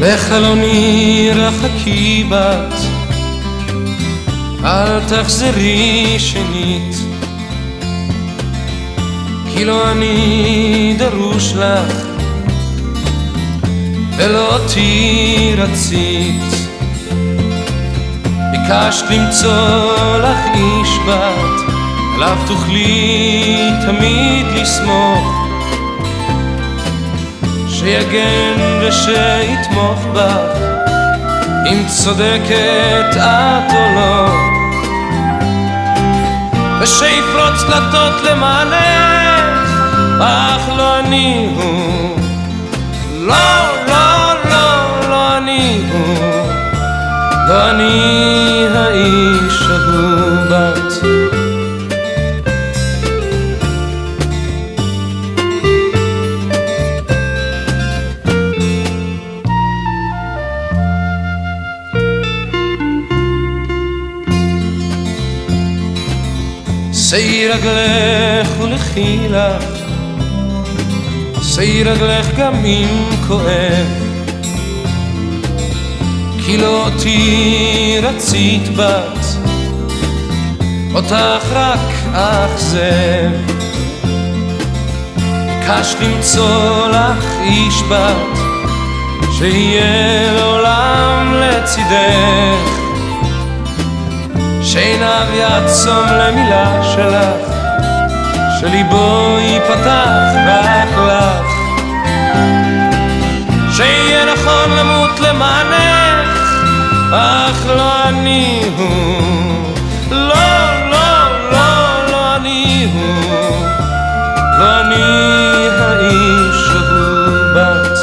לחלוני רחקי בת, אל תחזרי שנית, כי לא אני דרוש לך ולא אותי רצית. ביקשת למצוא לך איש בת, עליו תוכלי תמיד לסמוך, שיגן ושיתמוך בך, אם צודקת את או לא, ושיפרוץ דלתות למענך, אך לא אני הוא, לא, לא, לא, לא אני הוא, לא אני האיש ההוא בת. שאי רגלך ולכי לך, שאי רגלך גם אם כואב, כי לא אותי רצית בת, אותך רק אכזב. ביקשת למצוא לך איש בת, שיהיה לעולם לצידך, שעיניו יעצום למילה שלך, שליבו ייפתח רק לך, שיהיה נכון למות למענך, אך לא אני הוא, לא, לא, לא, לא אני הוא, לא אני האיש ההוא בת.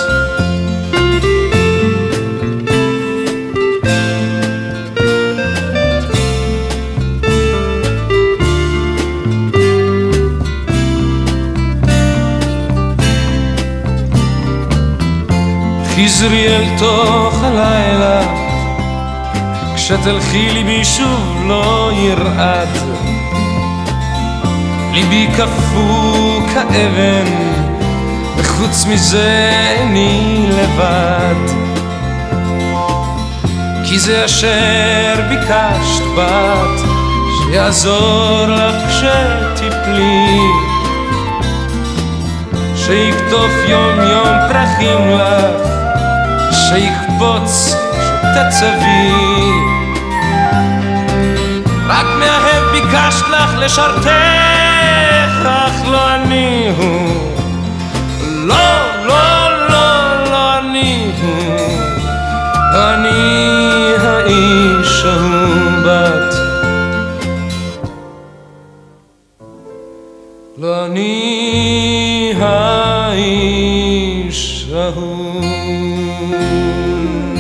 חזרי אל תוך הלילה, כשתלכי ליבי שוב לא ירעד, ליבי קפוא כאבן, וחוץ מזה איני לבד, כי זה אשר ביקשת בת, שיעזור לך כשתיפלי, שיקטוף יום יום פרחים לך, שיקפוץ שתצבי. רק מאהב ביקשת לך לשרתך, אך לא אני הוא, לא, לא, לא, לא אני הוא, לא אני האיש ההוא בת, לא אני האיש ההוא.